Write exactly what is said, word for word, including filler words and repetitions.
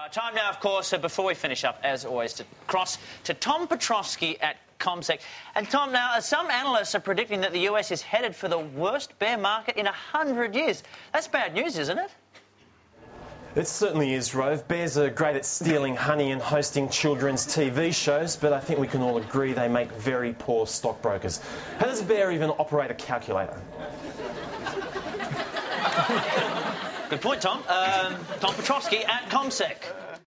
Uh, time now, of course, uh, before we finish up, as always, to cross to Tom Piotrowski at CommSec. And Tom, now, uh, some analysts are predicting that the U S is headed for the worst bear market in a hundred years. That's bad news, isn't it? It certainly is, Rove. Bears are great at stealing honey and hosting children's T V shows, but I think we can all agree they make very poor stockbrokers. How does a bear even operate a calculator? Good point, Tom. Um, Tom Piotrowski at CommSec.